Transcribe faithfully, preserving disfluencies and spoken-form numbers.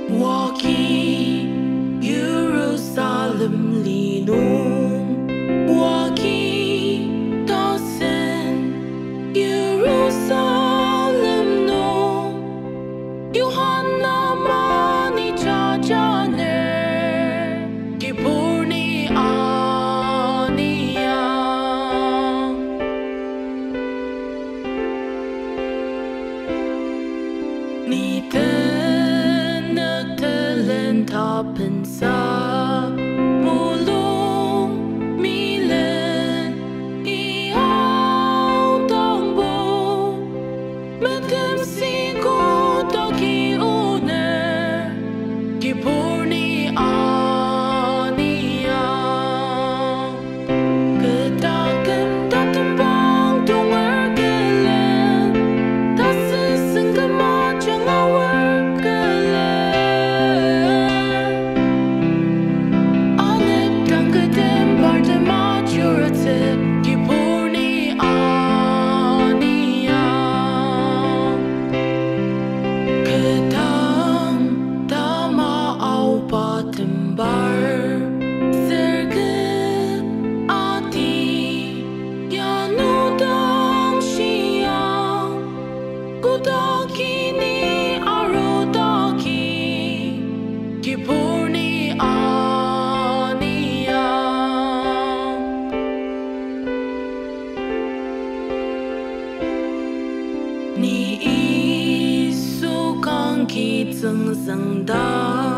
Walking Jerusalem linum, walking Dawson Jerusalem no, Yohanna mani jajane, Kipurni aniya, Nite Tapen sa mulung milen iau dong bo metem siku toki une kipurni ania kedakem datembang tunger gelen tasisen kemajang awar gelen Kipurni ania Ni isu kang ki zeng zeng da